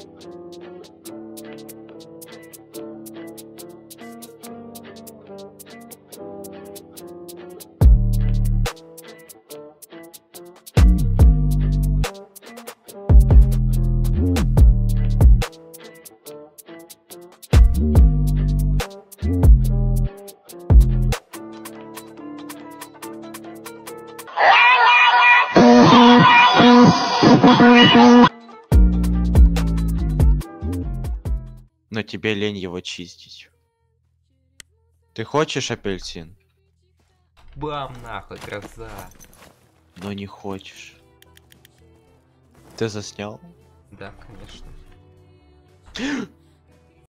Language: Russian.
Но тебе лень его чистить. Ты хочешь апельсин? Бам нахуй, гроза. Но не хочешь. Ты заснял? Да, конечно.